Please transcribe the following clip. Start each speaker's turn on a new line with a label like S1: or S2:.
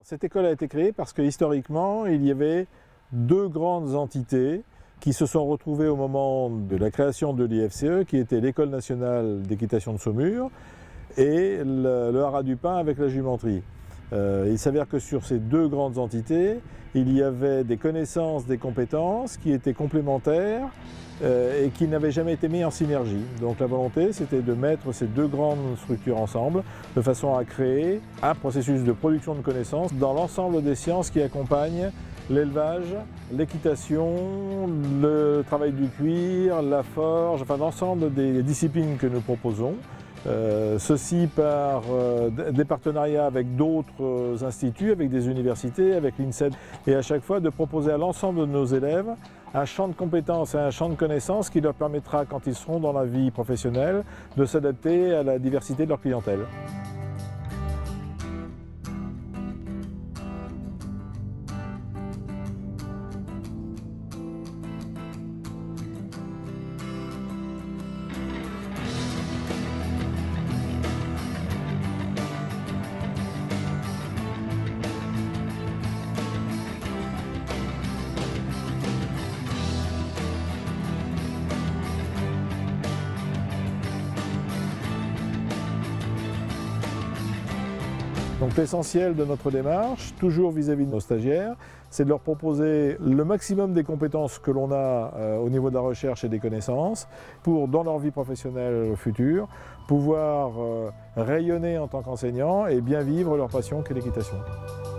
S1: Cette école a été créée parce que historiquement, il y avait deux grandes entités qui se sont retrouvées au moment de la création de l'IFCE, qui était l'École nationale d'équitation de Saumur et le Haras du Pin avec la jumenterie. Il s'avère que sur ces deux grandes entités, il y avait des connaissances, des compétences qui étaient complémentaires et qui n'avaient jamais été mis en synergie. Donc la volonté, c'était de mettre ces deux grandes structures ensemble de façon à créer un processus de production de connaissances dans l'ensemble des sciences qui accompagnent l'élevage, l'équitation, le travail du cuir, la forge, enfin l'ensemble des disciplines que nous proposons. Ceci par des partenariats avec d'autres instituts, avec des universités, avec l'INSEAD, et à chaque fois de proposer à l'ensemble de nos élèves un champ de compétences et un champ de connaissances qui leur permettra, quand ils seront dans la vie professionnelle, de s'adapter à la diversité de leur clientèle. Donc l'essentiel de notre démarche, toujours vis-à-vis de nos stagiaires, c'est de leur proposer le maximum des compétences que l'on a au niveau de la recherche et des connaissances pour, dans leur vie professionnelle future, pouvoir rayonner en tant qu'enseignants et bien vivre leur passion qu'est l'équitation.